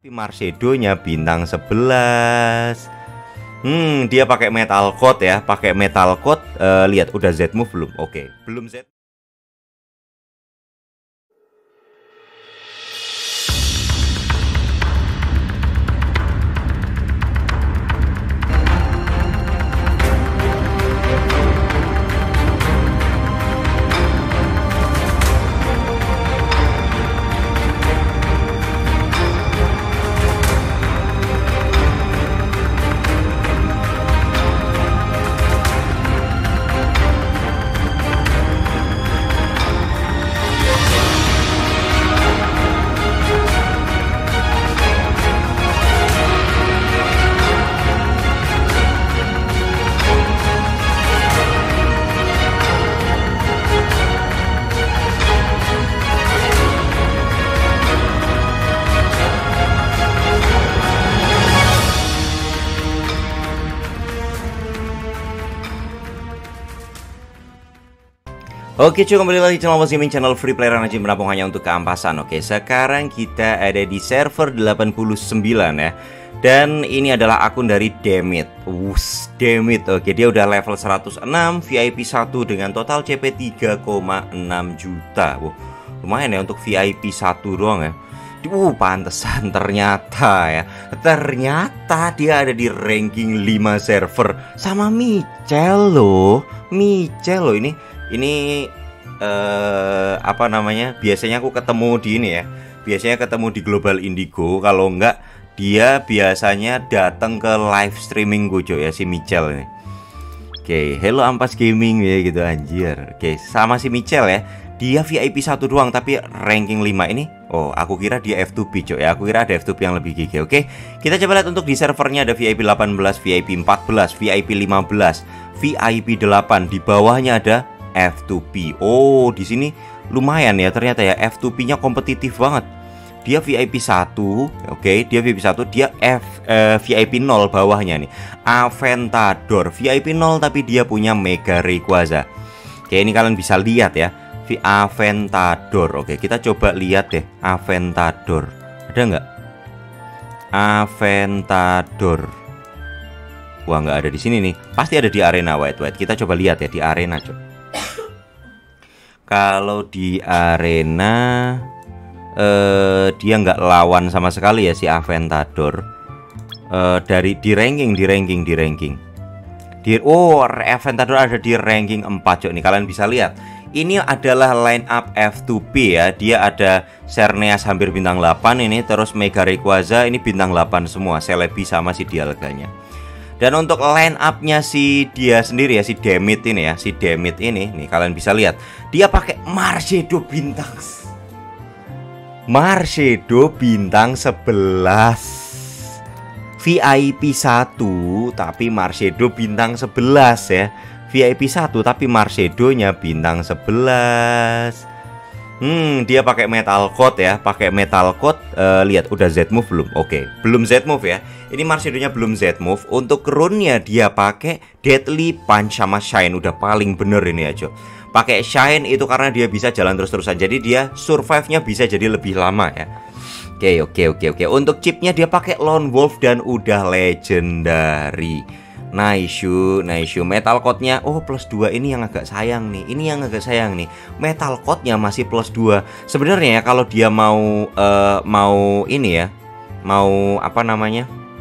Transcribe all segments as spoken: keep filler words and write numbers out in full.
Tapi Marshadow-nya bintang sebelas. Hmm, dia pakai metal coat ya, pakai metal coat. Uh, lihat udah Z move belum? Oke, belum Z. Oke cuy, kembali lagi channel Gaming, channel free player yang menampung hanya untuk keampasan. Oke, sekarang kita ada di server delapan puluh sembilan ya. Dan ini adalah akun dari Demit. Wuss, Demit. Oke, dia udah level seratus enam, V I P satu dengan total C P tiga koma enam juta. Wow, lumayan ya untuk V I P satu doang ya. Uh, pantesan ternyata ya. Ternyata dia ada di ranking lima server sama Michel loh. Michel loh ini. Ini eh, apa namanya? Biasanya aku ketemu di ini ya. Biasanya ketemu di Global Indigo. Kalau enggak, dia biasanya datang ke live streaming gue ya, si Michel ini. Oke, hello Ampas Gaming ya gitu anjir. Oke, sama si Michel ya. Dia V I P satu doang tapi ranking lima ini. Oh, aku kira dia F two P coy ya. Aku kira ada F two P yang lebih gigi. Oke, kita coba lihat untuk di servernya ada V I P delapan belas, V I P empat belas, V I P lima belas, V I P delapan. Di bawahnya ada F two P. Oh, di sini lumayan ya ternyata ya. F two P-nya kompetitif banget. Dia V I P satu, oke, okay, dia V I P satu, dia F eh, V I P nol bawahnya nih. Aventador V I P nol tapi dia punya Mega Rayquaza. Oke, ini kalian bisa lihat ya. Aventador. Oke, kita coba lihat deh Aventador. Ada nggak? Aventador. Wah, nggak ada di sini nih. Pasti ada di arena white white. Kita coba lihat ya di arena, coba. Kalau di arena eh, dia nggak lawan sama sekali ya si Aventador. Eh, dari di ranking, di ranking, di ranking. Di, oh, Aventador ada di ranking empat, cok. Nih kalian bisa lihat. Ini adalah line up F two P ya. Dia ada Xerneas hampir bintang delapan ini, terus Mega Rayquaza ini bintang delapan semua, Celebi sama si Dialganya. Dan untuk line up-nya si dia sendiri ya, si Demit ini ya, si Demit ini, nih kalian bisa lihat, dia pakai Marshadow bintang Marshadow bintang sebelas. V I P satu tapi Marshadow bintang sebelas ya. V I P satu tapi Marshadow-nya bintang sebelas. Hmm, dia pakai metal coat ya, pakai metal coat. Uh, lihat udah Z move belum? Oke, okay. Belum Z move ya. Ini Marshadow-nya belum Z move. Untuk rune-nya dia pakai Deadly Punch sama Shine. Udah paling bener ini aja. Pakai Shine itu karena dia bisa jalan terus-terusan. Jadi dia survive-nya bisa jadi lebih lama ya. Oke, okay, oke, okay, oke, okay, oke. Okay. Untuk chipnya dia pakai Lone Wolf dan udah legendary. Nice shoe, nice shoe. Metal coat-nya oh plus dua, ini yang agak sayang nih. Ini yang agak sayang nih. Metal coat-nya masih plus dua. Sebenarnya ya kalau dia mau uh, mau ini ya, mau apa namanya?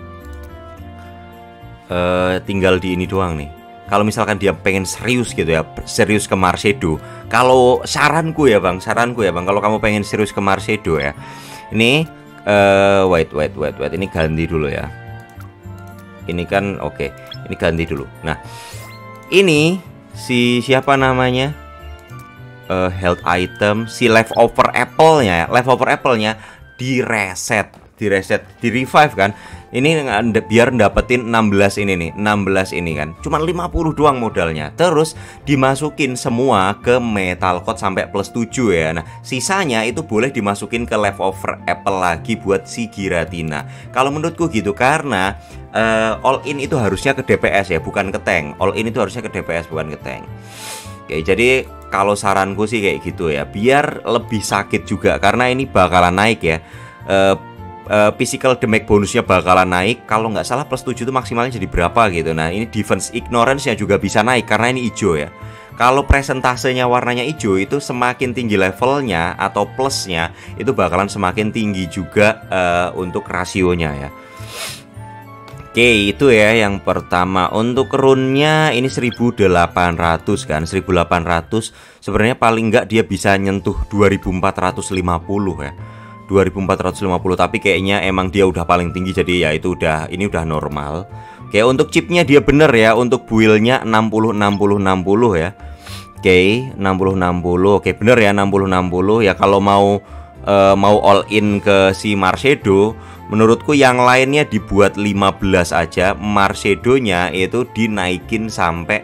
Uh, tinggal di ini doang nih. Kalau misalkan dia pengen serius gitu ya, serius ke Marshadow. Kalau saranku ya, Bang, saranku ya, Bang, kalau kamu pengen serius ke Marshadow ya. Ini uh, wait, wait, wait, wait. Ini ganti dulu ya. Ini kan oke, okay. Ini ganti dulu. Nah, ini si siapa namanya? Uh, health item, si leftover apple-nya, leftover apple-nya di reset, di reset, di revive kan. Ini biar dapetin enam belas ini nih, enam belas ini kan. Cuma lima puluh doang modalnya. Terus dimasukin semua ke metal coat sampai plus tujuh ya. Nah, sisanya itu boleh dimasukin ke leftover apple lagi buat si Giratina. Kalau menurutku gitu karena uh, all in itu harusnya ke D P S ya, bukan ke tank. All in itu harusnya ke D P S bukan ke tank. Oke, jadi kalau saranku sih kayak gitu ya, biar lebih sakit juga karena ini bakalan naik ya. Uh, uh, physical damage bonusnya bakalan naik. Kalau nggak salah plus tujuh itu maksimalnya jadi berapa gitu. Nah ini defense ignorance-nya juga bisa naik karena ini hijau ya. Kalau presentasenya warnanya hijau itu semakin tinggi levelnya atau plusnya itu bakalan semakin tinggi juga uh, untuk rasionya ya. Oke, itu ya yang pertama. Untuk runnya ini seribu delapan ratus kan, seribu delapan ratus. Sebenarnya paling nggak dia bisa nyentuh dua ribu empat ratus lima puluh ya, dua ribu empat ratus lima puluh. Tapi kayaknya emang dia udah paling tinggi, jadi ya itu udah, ini udah normal. Oke, untuk chipnya dia bener ya. Untuk build-nya enam puluh enam puluh enam puluh ya. Oke, enam puluh enam puluh. Oke, bener ya, enam puluh enam puluh ya. Kalau mau uh, mau all in ke si Marshadow, menurutku yang lainnya dibuat lima belas aja. Marshadow-nya itu dinaikin sampai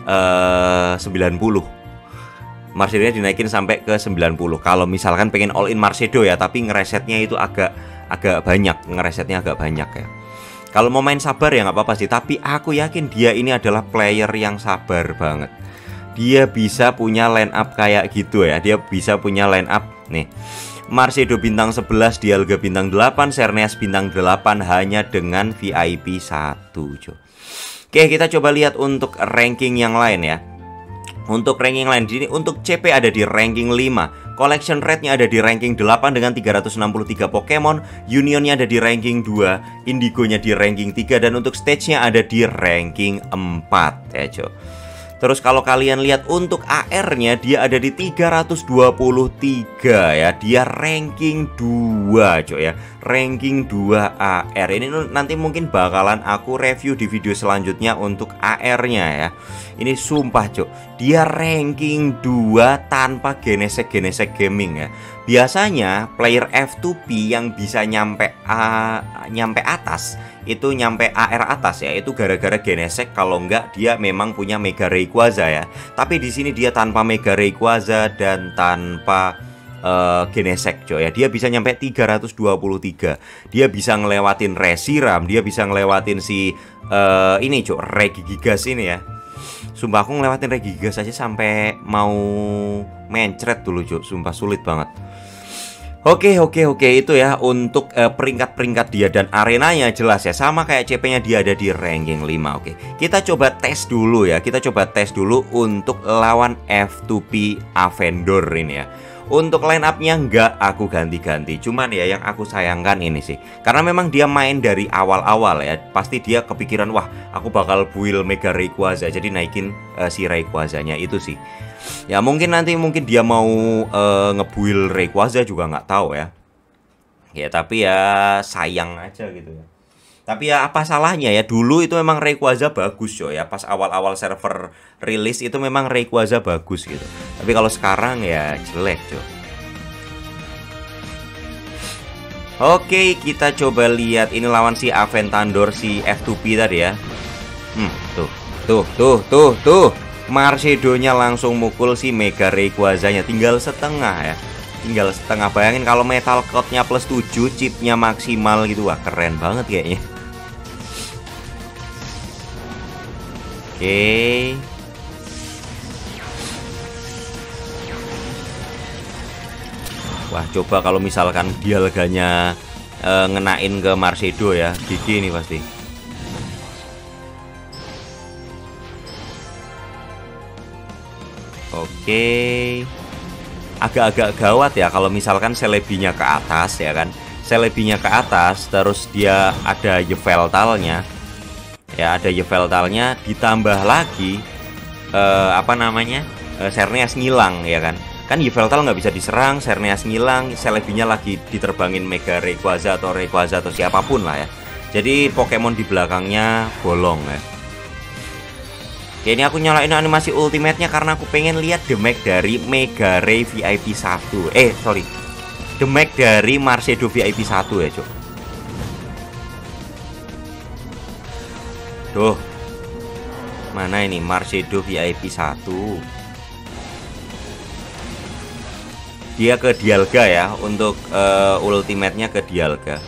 uh, sembilan puluh. Marshadow-nya dinaikin sampai ke sembilan puluh. Kalau misalkan pengen all in Marshadow ya, tapi ngeresetnya itu agak agak banyak, ngeresetnya agak banyak ya. Kalau mau main sabar ya nggak apa-apa sih, tapi aku yakin dia ini adalah player yang sabar banget. Dia bisa punya line up kayak gitu ya. Dia bisa punya line up nih. Marshadow bintang sebelas, Dialga bintang delapan, Xerneas bintang delapan hanya dengan V I P satu. Oke, kita coba lihat untuk ranking yang lain ya. Untuk ranking lain, ini untuk C P ada di ranking lima, collection rate-nya ada di ranking delapan dengan tiga ratus enam puluh tiga Pokemon, Unionnya ada di ranking dua, Indigo-nya di ranking tiga, dan untuk stage-nya ada di ranking empat ya, Jo. Terus kalau kalian lihat untuk A R-nya dia ada di tiga ratus dua puluh tiga ya. Dia ranking dua, Cok ya. Ranking dua A R. Ini nanti mungkin bakalan aku review di video selanjutnya untuk A R-nya ya. Ini sumpah, Cok. Dia ranking dua tanpa genesek-genesek gaming ya. Biasanya player F two P yang bisa nyampe a, nyampe atas itu nyampe A R atas ya, itu gara-gara genesek, kalau enggak dia memang punya Mega Rayquaza ya. Tapi di sini dia tanpa Mega Rayquaza dan tanpa uh, genesek, coy ya. Dia bisa nyampe tiga ratus dua puluh tiga. Dia bisa ngelewatin Reshiram, dia bisa ngelewatin si uh, ini, coy, Regigigas ini ya. Sumpah aku ngelewatin Regigigas aja sampai mau mencret dulu, coy. Sumpah sulit banget. Oke oke oke itu ya untuk uh, peringkat-peringkat dia, dan arenanya jelas ya sama kayak C P-nya, dia ada di ranking lima. Oke, kita coba tes dulu ya. Kita coba tes dulu untuk lawan F two P Avendor ini ya. Untuk line up-nya nggak aku ganti-ganti, cuman ya yang aku sayangkan ini sih, karena memang dia main dari awal-awal ya. Pasti dia kepikiran, wah aku bakal build Mega Rayquaza, jadi naikin uh, si Rayquazanya itu sih. Ya mungkin nanti mungkin dia mau uh, ngebuild Rayquaza juga nggak tahu ya. Ya tapi ya sayang aja gitu ya. Tapi ya apa salahnya ya, dulu itu memang Rayquaza bagus coy ya. Pas awal-awal server rilis itu memang Rayquaza bagus gitu. Tapi kalau sekarang ya jelek coy. Oke, kita coba lihat ini lawan si Aventador, si F two P tadi ya. Hmm, tuh, tuh, tuh, tuh, tuh. Marshadow-nya langsung mukul si Mega Rayquaza-nya, tinggal setengah ya. Tinggal setengah. Bayangin kalau Metal Cloud-nya plus tujuh, chipnya maksimal gitu. Wah, keren banget kayaknya. Oke. Wah, coba kalau misalkan Dialganya e, ngenain ke Marshadow ya, G G nih pasti. Oke, agak-agak gawat ya kalau misalkan Celebinya ke atas ya kan. Celebinya ke atas, terus dia ada Yveltalnya. Ya, ada Yveltalnya, ditambah lagi eh, apa namanya? Eh, Xerneas ngilang ya kan. Kan Yveltal nggak bisa diserang, Xerneas ngilang, Celebinya lagi diterbangin Mega Rayquaza atau Rayquaza atau siapapun lah ya. Jadi Pokemon di belakangnya bolong ya. Oke, ini aku nyalain animasi ultimate-nya karena aku pengen lihat damage dari Mega Ray V I P satu. Eh, sorry. Damage dari Marshadow V I P satu ya, Cok. Tuh. Mana ini Marshadow V I P satu? Dia ke Dialga ya, untuk uh, ultimate-nya ke Dialga.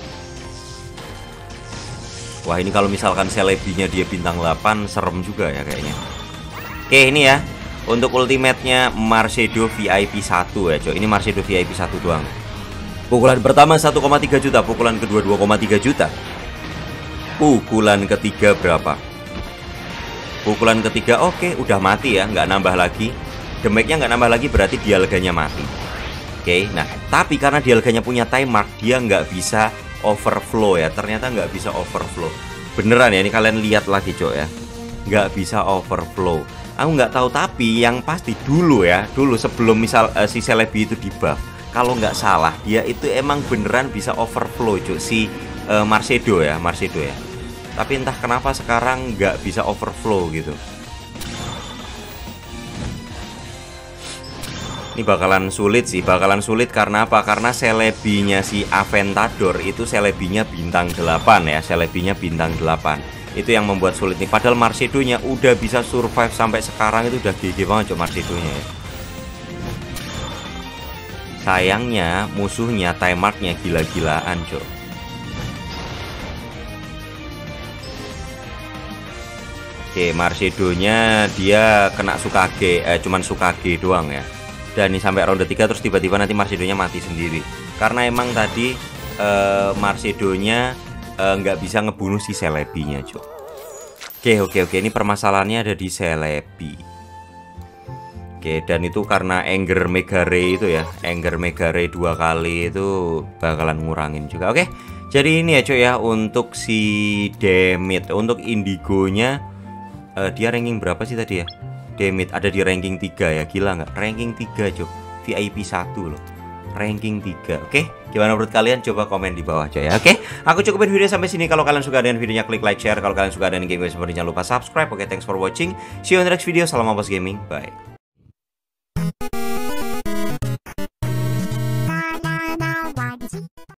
Wah, ini kalau misalkan Celebinya dia bintang delapan, serem juga ya kayaknya. Oke, ini ya untuk ultimate-nya Marshadow V I P satu ya, coy. Ini Marshadow V I P satu doang. Pukulan pertama satu koma tiga juta, pukulan kedua dua koma tiga juta. Pukulan ketiga berapa? Pukulan ketiga oke, udah mati ya, nggak nambah lagi. Damage-nya nggak nambah lagi berarti dialganya mati. Oke, nah tapi karena dialganya punya time mark, dia nggak bisa overflow ya. Ternyata nggak bisa overflow. Beneran ya, ini kalian lihat lagi cok ya, nggak bisa overflow. Aku nggak tahu, tapi yang pasti dulu ya, dulu sebelum misal uh, si Celebi itu di buff, kalau nggak salah dia itu emang beneran bisa overflow cok, si uh, Marcedo ya, Marcedo ya. Tapi entah kenapa sekarang nggak bisa overflow gitu. Ini bakalan sulit sih, bakalan sulit karena apa? Karena Celebinya si Aventador itu Celebinya bintang delapan ya, Celebinya bintang delapan. Itu yang membuat sulit nih. Padahal Marcedonya udah bisa survive sampai sekarang, itu udah G G banget cok Marcedonya ya. Sayangnya musuhnya time marknya gila-gilaan cok. Oke, Marcedonya dia kena Sukage, eh, cuman Sukage doang ya. Dan ini sampai ronde tiga terus tiba-tiba nanti Marcedonya mati sendiri. Karena emang tadi eh, Marcedonya nggak eh, bisa ngebunuh si Celebinya cok. Oke oke oke, ini permasalahannya ada di Celebi. Oke, dan itu karena Anger Mega Ray itu ya, Anger Mega Ray dua kali itu bakalan ngurangin juga. Oke, jadi ini ya cok ya untuk si Demit. Untuk Indigonya uh, dia ranking berapa sih tadi ya? Demit ada di ranking tiga ya, gila nggak? Ranking tiga cok, V I P satu loh, ranking tiga. Oke, gimana menurut kalian? Coba komen di bawah coy ya. Oke, aku cukupin video sampai sini. Kalau kalian suka dengan videonya klik like, share. Kalau kalian suka dengan game seperti, jangan lupa subscribe. Oke, thanks for watching. See you on the next video. Salam Ambos Gaming. Bye.